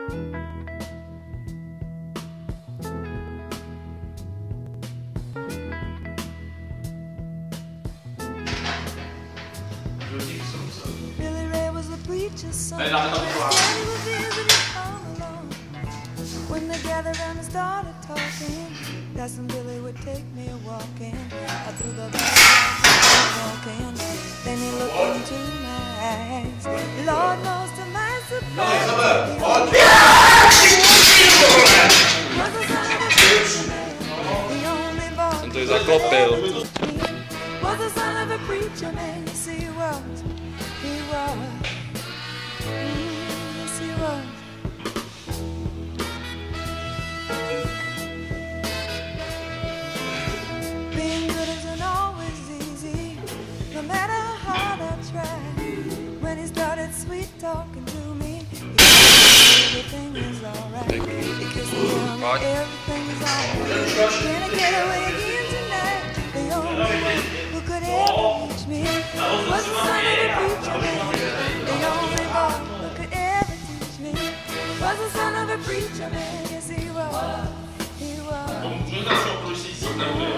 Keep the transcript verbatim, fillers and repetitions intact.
Billy Ray was a preacher's son. Allez, l'arrête de voir. Daddy was visiting all alone. When they gathered around and started talking, that's when Billy would take me a walking. Out through the valley, walking. Then he looked into my eyes. Lord knows to my surprise, he was the only boy To jest zakopel. was the son of a preacher man. Yes, he was. He was. Mm, yes, he was. Being good isn't always easy, no matter how hard I try. When he started sweet talking to me, he told me everything is alright. He kissed me down and everything is alright. Can I get away again tonight? The only one who could ever reach me was the son of a preacher man. The only boy who could ever teach me was the son of a preacher man. Yes, he was. He was.